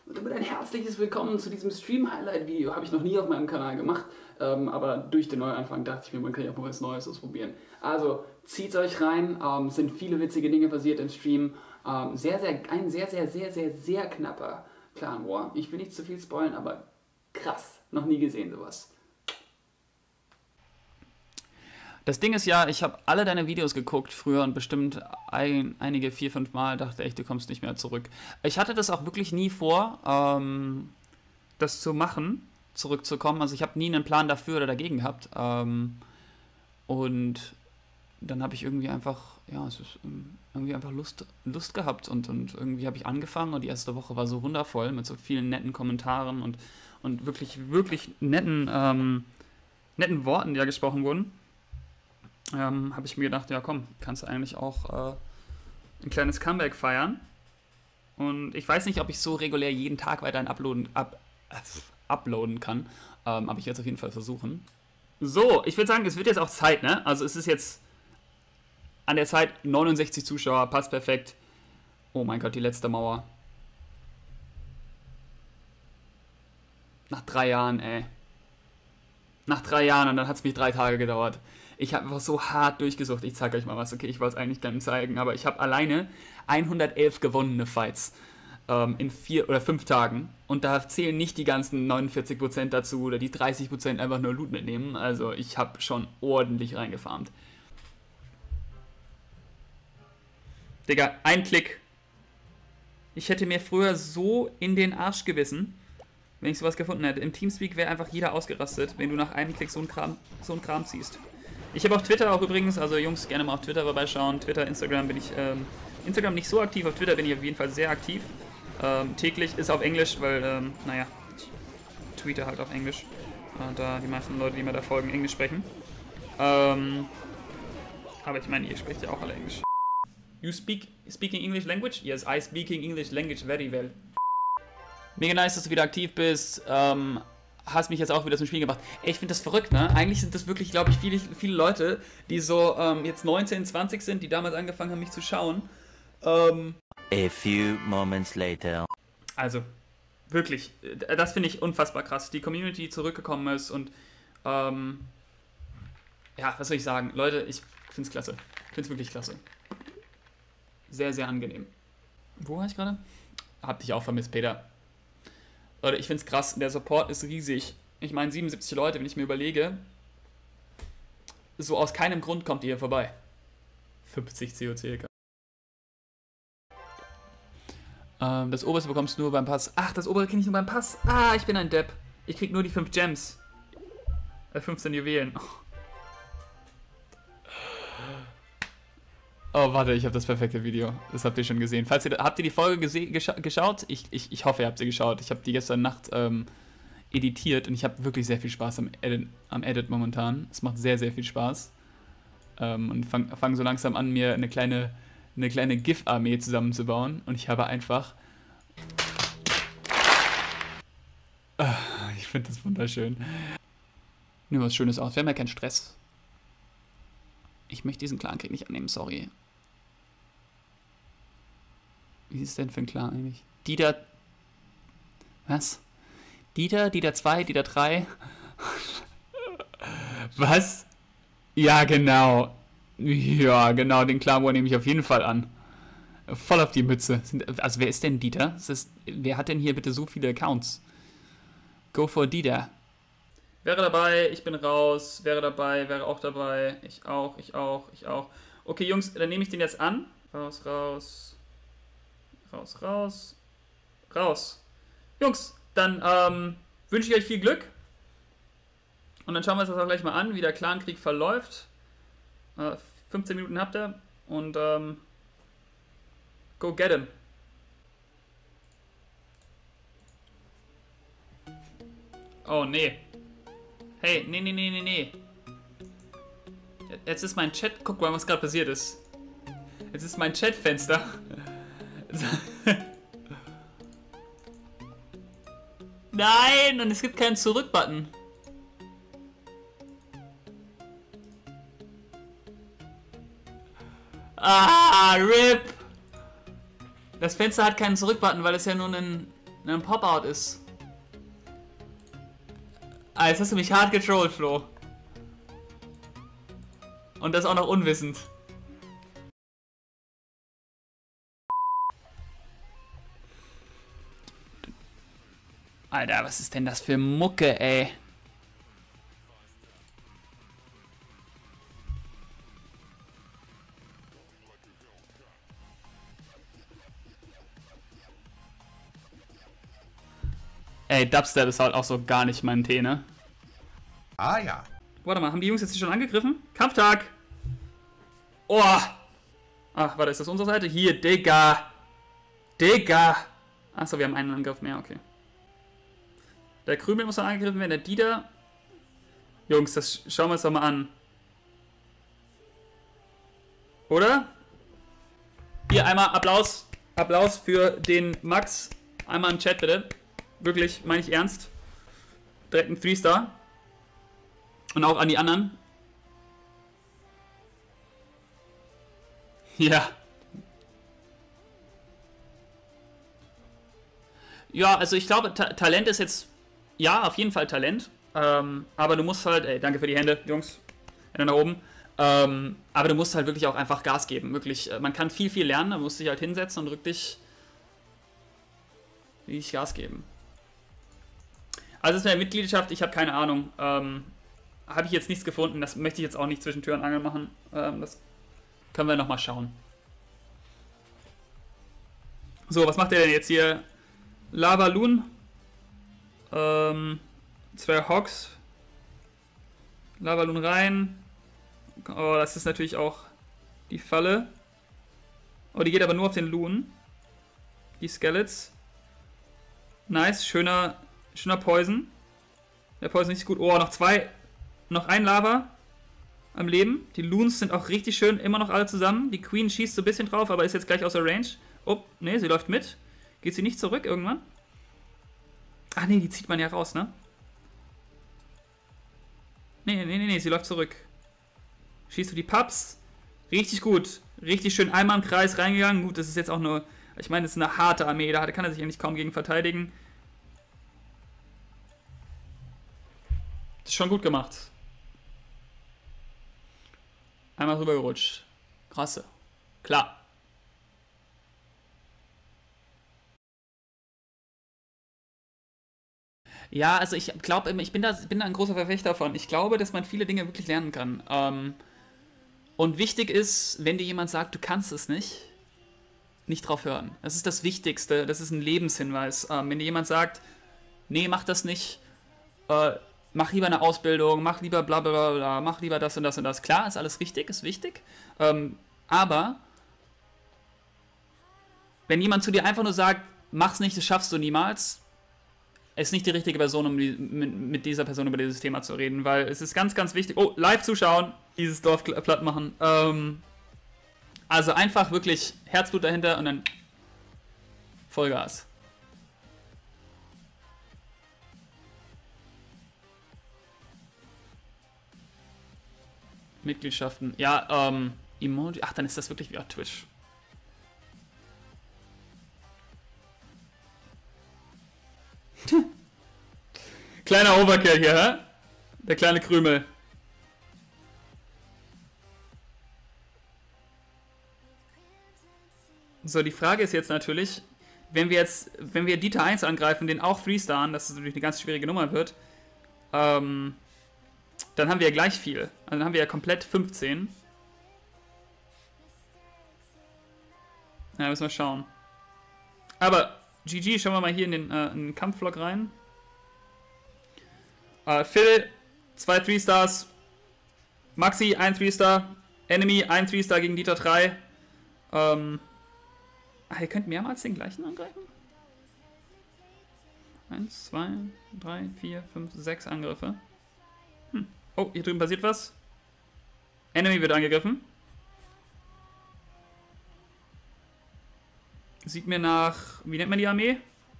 Und damit ein herzliches Willkommen zu diesem Stream-Highlight-Video. Habe ich noch nie auf meinem Kanal gemacht, aber durch den Neuanfang dachte ich mir, man kann ja auch mal was Neues ausprobieren. Also zieht euch rein, es sind viele witzige Dinge passiert im Stream. Ein sehr knapper Clan War. Ich will nicht zu viel spoilern, aber krass, noch nie gesehen sowas. Das Ding ist ja, ich habe alle deine Videos geguckt früher und bestimmt einige 4-5 Mal dachte echt, du kommst nicht mehr zurück. Ich hatte das auch wirklich nie vor, das zu machen, zurückzukommen. Also ich habe nie einen Plan dafür oder dagegen gehabt. Und dann habe ich irgendwie einfach, ja, es ist irgendwie einfach Lust gehabt und irgendwie habe ich angefangen und die erste Woche war so wundervoll mit so vielen netten Kommentaren und wirklich netten Worten, die da gesprochen wurden. Habe ich mir gedacht, ja komm, kannst du eigentlich auch ein kleines Comeback feiern. Und ich weiß nicht, ob ich so regulär jeden Tag weiterhin uploaden kann, aber ich werde es auf jeden Fall versuchen. So, ich würde sagen, es wird jetzt auch Zeit, ne? Also es ist jetzt an der Zeit, 69 Zuschauer, passt perfekt. Oh mein Gott, die letzte Mauer. Nach 3 Jahren, ey. Nach 3 Jahren und dann hat es mich 3 Tage gedauert. Ich habe einfach so hart durchgesucht. Ich zeige euch mal was. Okay, ich wollte es eigentlich gar nicht zeigen, aber ich habe alleine 111 gewonnene Fights in 4 oder 5 Tagen. Und da zählen nicht die ganzen 49% dazu oder die 30% einfach nur Loot mitnehmen. Also ich habe schon ordentlich reingefarmt. Digga, ein Klick. Ich hätte mir früher so in den Arsch gebissen, wenn ich sowas gefunden hätte. Im Teamspeak wäre einfach jeder ausgerastet, wenn du nach einem Klick so einen Kram ziehst. Ich habe auch Twitter auch übrigens, also Jungs, gerne mal auf Twitter vorbeischauen. Twitter, Instagram bin ich, Instagram nicht so aktiv, auf Twitter bin ich auf jeden Fall sehr aktiv. Täglich ist auf Englisch, weil, naja, ich tweete halt auf Englisch. Da die meisten Leute, die mir da folgen, Englisch sprechen. Aber ich meine, ihr sprecht ja auch alle Englisch. You speaking English language? Yes, I speaking English language very well. Mega nice, dass du wieder aktiv bist. Hast mich jetzt auch wieder zum Spiel gebracht. Ey, ich finde das verrückt, ne? Eigentlich sind das wirklich, glaube ich, viele Leute, die so jetzt 19, 20 sind, die damals angefangen haben, mich zu schauen. A few moments later. Also, wirklich, das finde ich unfassbar krass. Die Community, die zurückgekommen ist und ja, was soll ich sagen? Leute, ich finde es klasse. Ich finde es wirklich klasse. Sehr, sehr angenehm. Wo war ich gerade? Hab dich auch vermisst, Peter. Leute, ich finde es krass, der Support ist riesig. Ich meine, 77 Leute, wenn ich mir überlege, so aus keinem Grund kommt ihr hier vorbei. 50 COC. Das oberste bekommst du nur beim Pass. Ach, das obere krieg ich nur beim Pass. Ah, ich bin ein Depp. Ich krieg nur die 5 Gems. 15 Juwelen. Oh, warte, ich habe das perfekte Video. Das habt ihr schon gesehen. Habt ihr die Folge geschaut? Ich hoffe, ihr habt sie geschaut. Ich habe die gestern Nacht editiert und ich habe wirklich sehr viel Spaß am Edit momentan. Es macht sehr, sehr viel Spaß. Und fang so langsam an, mir eine kleine GIF-Armee zusammenzubauen. Und ich habe einfach... ich finde das wunderschön. Nur was Schönes aus. Wir haben ja keinen Stress. Ich möchte diesen Clan-Krieg nicht annehmen, sorry. Wie ist es denn für ein Clan eigentlich? Dieter... Was? Dieter 2, Dieter 3? Was? Ja, genau. Ja, genau, den Clan War nehme ich auf jeden Fall an. Voll auf die Mütze. Also wer ist denn Dieter? Wer hat denn hier bitte so viele Accounts? Go for Dieter. Wäre dabei, ich bin raus, wäre dabei, wäre auch dabei, ich auch. Okay, Jungs, dann nehme ich den jetzt an. Raus. Jungs, dann wünsche ich euch viel Glück. Und dann schauen wir uns das auch gleich mal an, wie der Clankrieg verläuft. 15 Minuten habt ihr und go get him. Oh, nee. Hey, nee. Jetzt ist mein Chat... Guck mal, was gerade passiert ist. Jetzt ist mein Chatfenster. Nein, und es gibt keinen Zurück-Button. Ah, RIP. Das Fenster hat keinen Zurück-Button, weil es ja nur ein ein Pop-Out ist. Ah, jetzt hast du mich hart getrollt, Flo. Und das auch noch unwissend. Alter, was ist denn das für Mucke, ey? Ey, Dubstep ist halt auch so gar nicht mein Tee, ne? Ah ja. Warte mal, haben die Jungs jetzt schon angegriffen? Kampftag! Oh! Ach, warte, ist das unsere Seite? Hier, Digga! Digga! Achso, wir haben einen Angriff mehr, okay. Der Krümel muss dann angegriffen werden, der Dieter. Jungs, das schauen wir uns doch mal an. Oder? Hier einmal Applaus. Applaus für den Max. Einmal im Chat bitte. Wirklich, meine ich ernst. Direkt ein 3-Star. Und auch an die anderen. Ja. Ja, also ich glaube, Talent ist jetzt... Ja, auf jeden Fall Talent. Aber du musst halt... Ey, danke für die Hände, Jungs. Hände nach oben. Aber du musst halt wirklich auch einfach Gas geben. Wirklich, man kann viel, viel lernen. Man muss sich halt hinsetzen und wirklich Gas geben. Also es ist eine Mitgliedschaft, ich habe keine Ahnung. Habe ich jetzt nichts gefunden. Das möchte ich jetzt auch nicht zwischen Tür und Angel machen. Das können wir nochmal schauen. So, was macht der denn jetzt hier? Lava Loon. 2 Hogs. Lava Loon rein. Oh, das ist natürlich auch die Falle. Oh, die geht aber nur auf den Loon. Die Skeletons. Nice, schöner Poison. Der Poison ist nicht gut. Oh, noch ein Lava am Leben. Die Loons sind auch richtig schön, immer noch alle zusammen. Die Queen schießt so ein bisschen drauf, aber ist jetzt gleich außer Range. Oh, ne, sie läuft mit. Geht sie nicht zurück irgendwann? Ach nee, die zieht man ja raus, ne? Nee, sie läuft zurück. Schießt du die Pups? Richtig gut. Richtig schön einmal im Kreis reingegangen. Gut, das ist jetzt auch nur... Ich meine, das ist eine harte Armee. Da kann er sich eigentlich kaum gegen verteidigen. Das ist schon gut gemacht. Einmal rübergerutscht. Krasse. Klar. Ja, also ich glaube, ich bin da ein großer Verfechter von. Ich glaube, dass man viele Dinge wirklich lernen kann. Und wichtig ist, wenn dir jemand sagt, du kannst es nicht drauf hören. Das ist das Wichtigste. Das ist ein Lebenshinweis. Wenn dir jemand sagt, nee, mach das nicht, mach lieber eine Ausbildung, mach lieber bla bla bla, mach lieber das und das und das. Klar, ist alles richtig, ist wichtig. Aber wenn jemand zu dir einfach nur sagt, mach's nicht, das schaffst du niemals, ist nicht die richtige Person, um mit dieser Person über dieses Thema zu reden, weil es ist ganz, ganz wichtig. Oh, live zuschauen, dieses Dorf platt machen. Also einfach wirklich Herzblut dahinter und dann Vollgas. Mitgliedschaften. Ja, Emoji. Ach, dann ist das wirklich wie auf Twitch. Kleiner Overkill hier, hä? Der kleine Krümel. So, die Frage ist jetzt natürlich, wenn wir Dieter 1 angreifen, den auch Freestaren, das natürlich eine ganz schwierige Nummer wird, dann haben wir ja gleich viel. Also dann haben wir ja komplett 15. Ja, müssen wir schauen. Aber GG, schauen wir mal hier in den Kampfvlog rein. Phil, 2 3-Stars. Maxi, 1 3-Star. Enemy, 1 3-Star gegen Dieter 3. Ihr könnt mehrmals den gleichen angreifen? 1, 2, 3, 4, 5, 6 Angriffe. Oh, hier drüben passiert was. Enemy wird angegriffen. Sieht mir nach... Wie nennt man die Armee?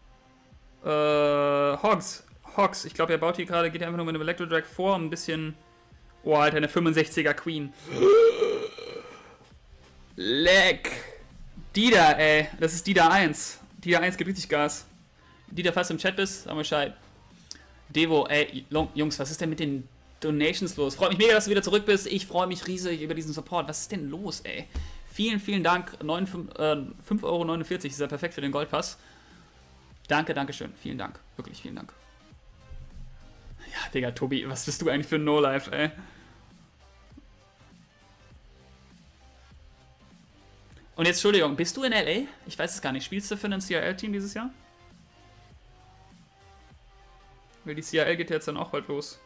Hogs. Hogs. Ich glaube, er baut hier gerade, geht einfach nur mit einem Electrodrag vor, um ein bisschen... Oh, Alter, eine 65er Queen. Leck. Dieter, ey. Das ist Dieter 1. Dieter 1 gibt richtig Gas. Dieter, falls du im Chat bist, sag mal Bescheid. Devo, ey, Jungs, was ist denn mit den Donations los? Freut mich mega, dass du wieder zurück bist. Ich freue mich riesig über diesen Support. Was ist denn los, ey? Vielen, vielen Dank. 5,49 € ist ja perfekt für den Goldpass. Danke, danke schön. Vielen Dank. Wirklich, vielen Dank. Ja, Digga, Tobi, was bist du eigentlich für ein No-Life, ey? Und jetzt, Entschuldigung, bist du in LA? Ich weiß es gar nicht. Spielst du für ein CRL-Team dieses Jahr? Weil die CRL geht jetzt dann auch bald los.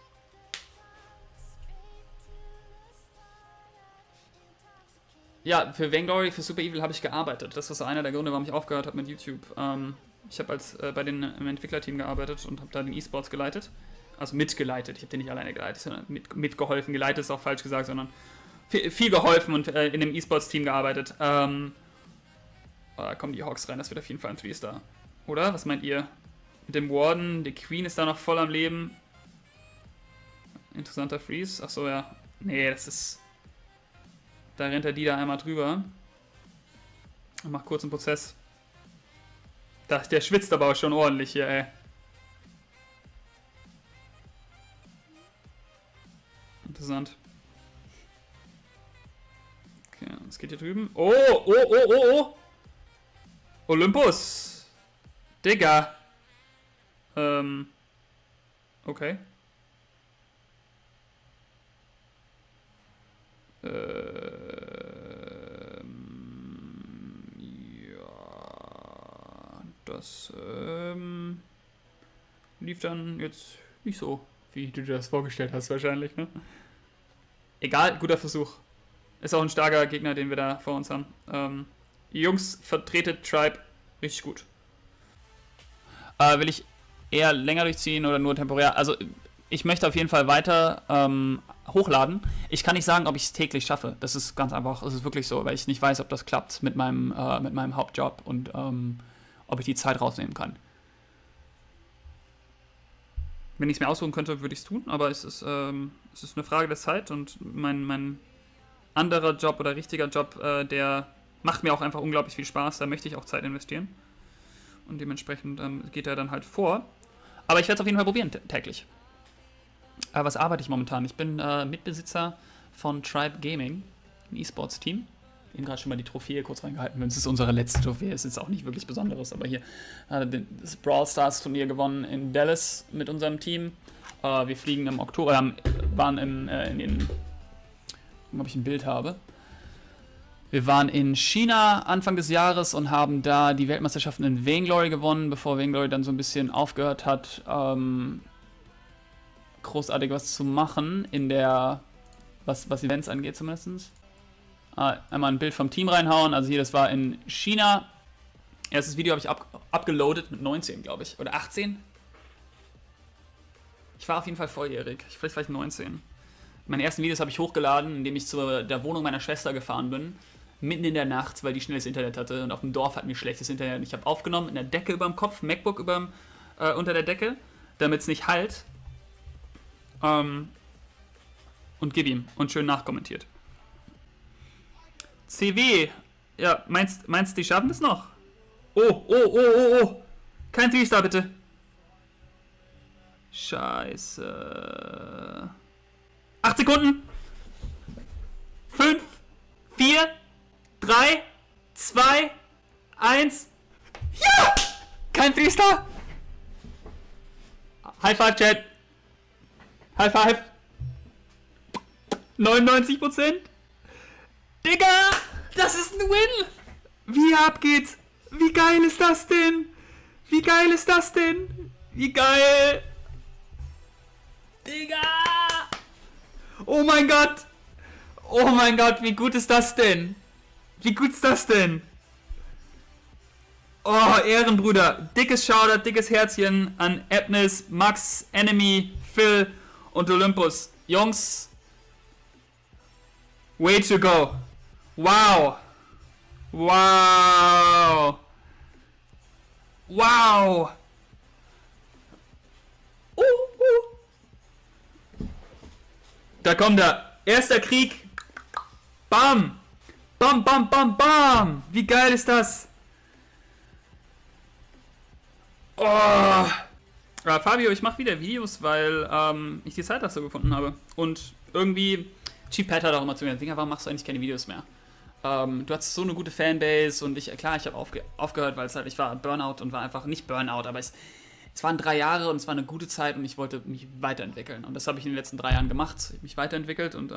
Ja, für Vainglory, für Super Evil habe ich gearbeitet. Das war so einer der Gründe, warum ich aufgehört habe mit YouTube. Ich habe bei denen im Entwicklerteam gearbeitet und habe da den E-Sports geleitet. Also mitgeleitet. Ich habe den nicht alleine geleitet, sondern mitgeholfen. Geleitet ist auch falsch gesagt, sondern viel geholfen und in dem E-Sports-Team gearbeitet. Da kommen die Hawks rein, das wird auf jeden Fall ein 3-Star. Oder? Was meint ihr? Mit dem Warden, die Queen ist da noch voll am Leben. Interessanter Freeze. Achso, ja. Nee, das ist... Da rennt er die da einmal drüber. Und macht kurz einen Prozess. Der schwitzt aber auch schon ordentlich hier, ey. Interessant. Okay, was geht hier drüben? Oh, oh, oh, oh, oh! Olympus! Digga! Okay. Ja, das lief dann jetzt nicht so, wie du dir das vorgestellt hast wahrscheinlich, ne? Egal, guter Versuch. Ist auch ein starker Gegner, den wir da vor uns haben. Die Jungs vertretet Tribe richtig gut. Will ich eher länger durchziehen oder nur temporär? Also ich möchte auf jeden Fall weiter hochladen. Ich kann nicht sagen, ob ich es täglich schaffe. Das ist ganz einfach. Es ist wirklich so, weil ich nicht weiß, ob das klappt mit meinem Hauptjob und ob ich die Zeit rausnehmen kann. Wenn ich es mir aussuchen könnte, würde ich es tun, aber es ist eine Frage der Zeit und mein anderer Job oder richtiger Job, der macht mir auch einfach unglaublich viel Spaß. Da möchte ich auch Zeit investieren. Und dementsprechend geht er dann halt vor. Aber ich werde es auf jeden Fall probieren, täglich. Was arbeite ich momentan? Ich bin Mitbesitzer von Tribe Gaming, ein E-Sports-Team. Eben gerade schon mal die Trophäe kurz reingehalten. Das ist unsere letzte Trophäe. Es ist auch nicht wirklich Besonderes, aber hier das Brawl Stars Turnier gewonnen in Dallas mit unserem Team. Wir fliegen im Oktober, waren ob ich ein Bild habe. Wir waren in China Anfang des Jahres und haben da die Weltmeisterschaften in Vainglory gewonnen, bevor Vainglory dann so ein bisschen aufgehört hat, großartig was zu machen in der, was Events angeht zumindest. Einmal ein Bild vom Team reinhauen, also hier, das war in China. Erstes Video habe ich abgeloadet mit 19, glaube ich, oder 18. Ich war auf jeden Fall volljährig, vielleicht war ich 19. Meine ersten Videos habe ich hochgeladen, indem ich zu der Wohnung meiner Schwester gefahren bin. Mitten in der Nacht, weil die schnelles Internet hatte und auf dem Dorf hatten wir schlechtes Internet. Ich habe aufgenommen in der Decke über dem Kopf, MacBook unter der Decke, damit es nicht hallt. Und gib ihm und schön nachkommentiert. CW, ja, meinst du, die schaffen das noch? Oh. Kein 3-Star bitte. Scheiße. 8 Sekunden. 5, 4, 3, 2, 1. Ja! Kein 3-Star. High Five, Chat. High Five. 99%. Digga, das ist ein Win. Wie ab geht's? Wie geil ist das denn? Wie geil ist das denn? Wie geil. Digga. Oh mein Gott. Oh mein Gott, wie gut ist das denn? Wie gut ist das denn? Oh, Ehrenbrüder. Dickes Shoutout, dickes Herzchen an Ebnis, Max, Enemy, Phil und Olympus. Jungs, way to go. Wow. Wow. Wow. Da kommt er. Erster Krieg. Bam. Bam, bam, bam, bam. Wie geil ist das? Oh. Fabio, ich mache wieder Videos, weil ich die Zeit dazu gefunden habe. Und irgendwie, Cheap Pat hat auch immer zu mir gesagt, warum machst du eigentlich keine Videos mehr? Du hattest so eine gute Fanbase und ich habe aufgehört, weil es halt, ich war Burnout und war einfach nicht Burnout, aber es waren 3 Jahre und es war eine gute Zeit und ich wollte mich weiterentwickeln. Und das habe ich in den letzten 3 Jahren gemacht. Ich habe mich weiterentwickelt und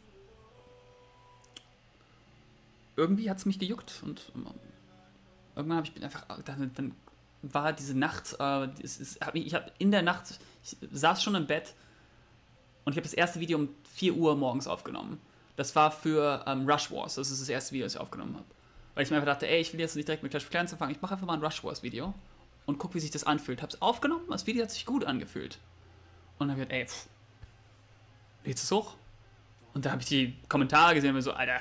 irgendwie hat es mich gejuckt. Und irgendwann habe ich einfach, dann war diese Nacht, ich saß schon im Bett und ich habe das erste Video um 4 Uhr morgens aufgenommen. Das war für Rush Wars, das ist das erste Video, das ich aufgenommen habe. Weil ich mir einfach dachte, ey, ich will jetzt nicht direkt mit Clash of Clans anfangen, ich mache einfach mal ein Rush Wars Video und guck, wie sich das anfühlt. Hab's aufgenommen, das Video hat sich gut angefühlt. Und dann habe ich gedacht, ey, lädst du es hoch? Und da habe ich die Kommentare gesehen und mir so, Alter.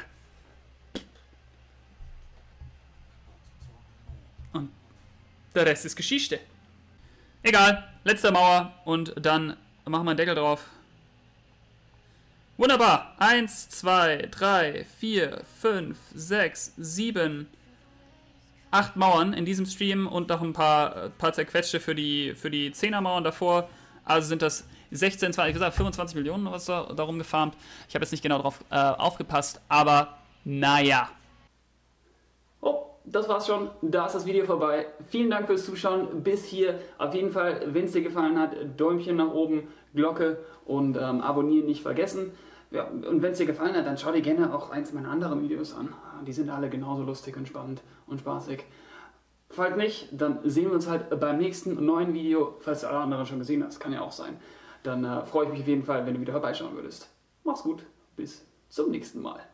Und der Rest ist Geschichte. Egal, letzte Mauer und dann machen wir einen Deckel drauf. Wunderbar. 1, 2, 3, 4, 5, 6, 7, 8 Mauern in diesem Stream und noch ein paar zerquetschte für die 10er Mauern davor. Also sind das 16, 20, ich gesagt 25 Millionen oder was darum gefarmt. Ich habe jetzt nicht genau drauf aufgepasst, aber naja. Oh, das war's schon. Da ist das Video vorbei. Vielen Dank fürs Zuschauen. Bis hier. Auf jeden Fall, wenn es dir gefallen hat, Däumchen nach oben, Glocke und abonnieren nicht vergessen. Ja, und wenn es dir gefallen hat, dann schau dir gerne auch eins meiner anderen Videos an. Die sind alle genauso lustig und spannend und spaßig. Falls nicht, dann sehen wir uns halt beim nächsten neuen Video, falls du alle anderen schon gesehen hast, kann ja auch sein. Dann freue ich mich auf jeden Fall, wenn du wieder vorbeischauen würdest. Mach's gut, bis zum nächsten Mal.